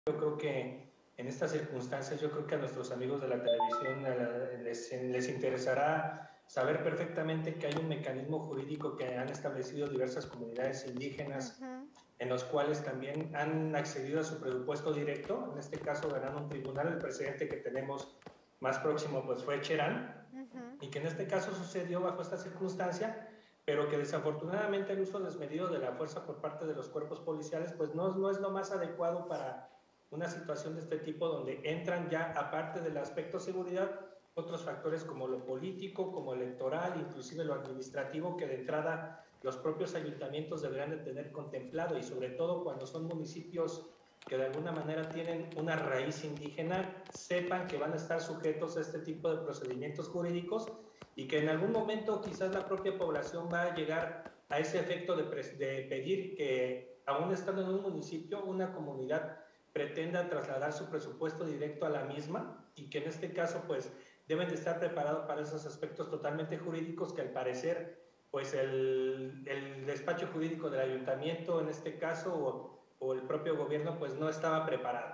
Yo creo que en estas circunstancias, yo creo que a nuestros amigos de la televisión les interesará saber perfectamente que hay un mecanismo jurídico que han establecido diversas comunidades indígenas, en los cuales también han accedido a su presupuesto directo. En este caso ganando un tribunal. El presidente que tenemos más próximo pues fue Cherán, y que en este caso sucedió bajo esta circunstancia, pero que desafortunadamente el uso desmedido de la fuerza por parte de los cuerpos policiales pues no es lo más adecuado para una situación de este tipo, donde entran ya, aparte del aspecto seguridad, otros factores como lo político, como electoral, inclusive lo administrativo, que de entrada los propios ayuntamientos deberán de tener contemplado, y sobre todo cuando son municipios que de alguna manera tienen una raíz indígena, sepan que van a estar sujetos a este tipo de procedimientos jurídicos, y que en algún momento quizás la propia población va a llegar a ese efecto de pedir que, aún estando en un municipio, una comunidad pretenda trasladar su presupuesto directo a la misma, y que en este caso pues deben de estar preparados para esos aspectos totalmente jurídicos que al parecer pues el despacho jurídico del ayuntamiento en este caso o el propio gobierno pues no estaba preparado.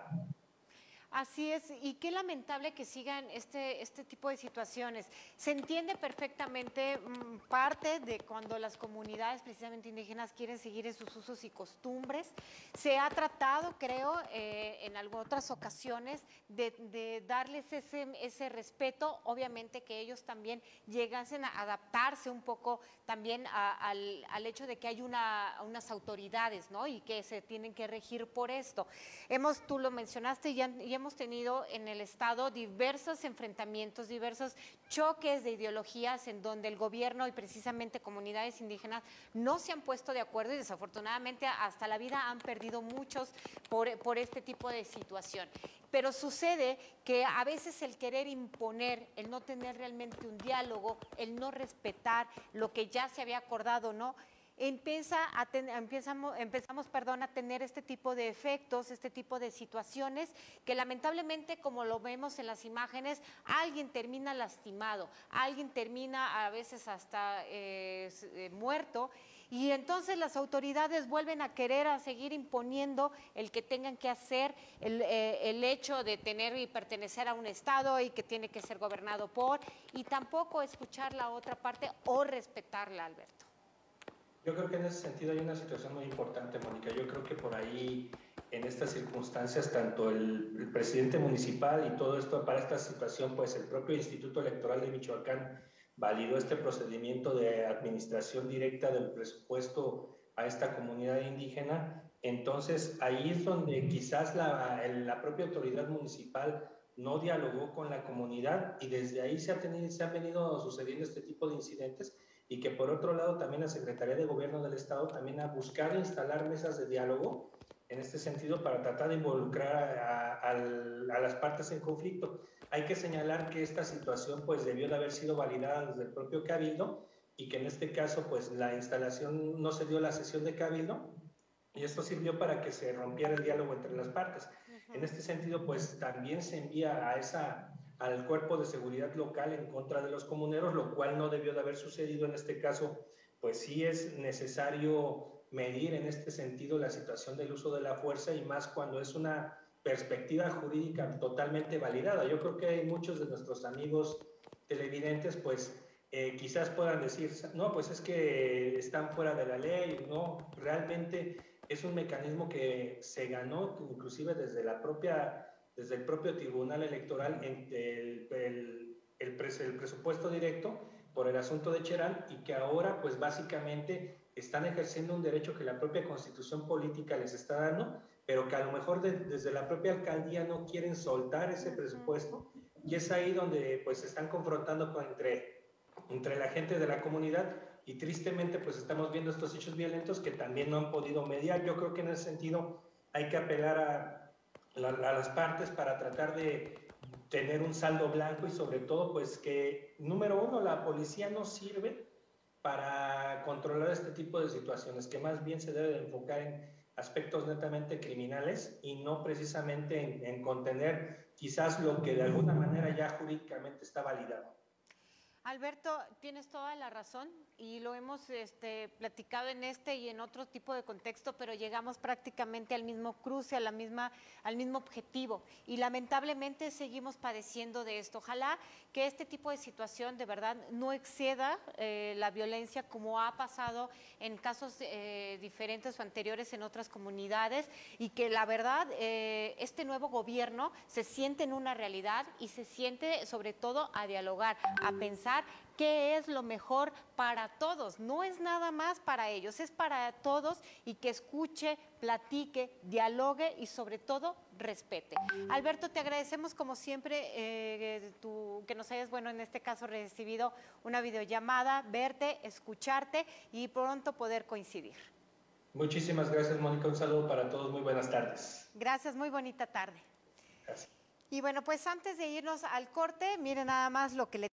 Así es, y qué lamentable que sigan este tipo de situaciones. Se entiende perfectamente parte de cuando las comunidades precisamente indígenas quieren seguir en sus usos y costumbres. Se ha tratado, creo, en algunas otras ocasiones de darles ese respeto, obviamente que ellos también llegasen a adaptarse un poco también al hecho de que hay unas autoridades, ¿no? Y que se tienen que regir por esto. Tú lo mencionaste, y hemos tenido en el Estado diversos enfrentamientos, diversos choques de ideologías en donde el gobierno y precisamente comunidades indígenas no se han puesto de acuerdo, y desafortunadamente hasta la vida han perdido muchos por este tipo de situación. Pero sucede que a veces el querer imponer, el no tener realmente un diálogo, el no respetar lo que ya se había acordado, ¿no?, empezamos a tener este tipo de efectos, este tipo de situaciones que lamentablemente, como lo vemos en las imágenes, alguien termina lastimado, alguien termina a veces hasta muerto, y entonces las autoridades vuelven a querer a seguir imponiendo el que tengan que hacer el hecho de tener y pertenecer a un estado y que tiene que ser gobernado por, y tampoco escuchar la otra parte o respetarla, Alberto. Yo creo que en ese sentido hay una situación muy importante, Mónica. Yo creo que por ahí, en estas circunstancias, tanto el presidente municipal y todo esto para esta situación, pues el propio Instituto Electoral de Michoacán validó este procedimiento de administración directa del presupuesto a esta comunidad indígena. Entonces, ahí es donde quizás la propia autoridad municipal no dialogó con la comunidad, y desde ahí se han venido sucediendo este tipo de incidentes, y que por otro lado también la Secretaría de Gobierno del Estado también ha buscado instalar mesas de diálogo en este sentido para tratar de involucrar a las partes en conflicto. Hay que señalar que esta situación pues debió de haber sido validada desde el propio Cabildo, y que en este caso pues la instalación no se dio la sesión de Cabildo, y esto sirvió para que se rompiera el diálogo entre las partes. En este sentido, pues también se envía al cuerpo de seguridad local en contra de los comuneros, lo cual no debió de haber sucedido en este caso. Pues sí es necesario medir en este sentido la situación del uso de la fuerza, y más cuando es una perspectiva jurídica totalmente validada. Yo creo que hay muchos de nuestros amigos televidentes pues quizás puedan decir, no, pues es que están fuera de la ley. No, realmente es un mecanismo que se ganó inclusive desde el propio Tribunal Electoral, el presupuesto directo por el asunto de Cherán, y que ahora pues básicamente están ejerciendo un derecho que la propia Constitución política les está dando, pero que a lo mejor desde la propia alcaldía no quieren soltar ese presupuesto, y es ahí donde pues se están confrontando entre la gente de la comunidad, y tristemente pues estamos viendo estos hechos violentos que también no han podido mediar. Yo creo que en ese sentido hay que apelar a las partes para tratar de tener un saldo blanco, y sobre todo pues que, número uno, la policía no sirve para controlar este tipo de situaciones, que más bien se debe de enfocar en aspectos netamente criminales y no precisamente en contener quizás lo que de alguna manera ya jurídicamente está validado. Alberto, tienes toda la razón. y lo hemos platicado en este y en otro tipo de contexto, pero llegamos prácticamente al mismo cruce, al mismo objetivo. Y lamentablemente seguimos padeciendo de esto. Ojalá que este tipo de situación de verdad no exceda la violencia como ha pasado en casos diferentes o anteriores en otras comunidades, y que la verdad este nuevo gobierno se siente en una realidad y se siente sobre todo a dialogar, a pensar qué es lo mejor para todos. No es nada más para ellos, es para todos, y que escuche, platique, dialogue y sobre todo respete. Alberto, te agradecemos como siempre que nos hayas, bueno, en este caso recibido una videollamada, verte, escucharte y pronto poder coincidir. Muchísimas gracias, Mónica. Un saludo para todos. Muy buenas tardes. Gracias, muy bonita tarde. Gracias. Y bueno, pues antes de irnos al corte, miren nada más lo que le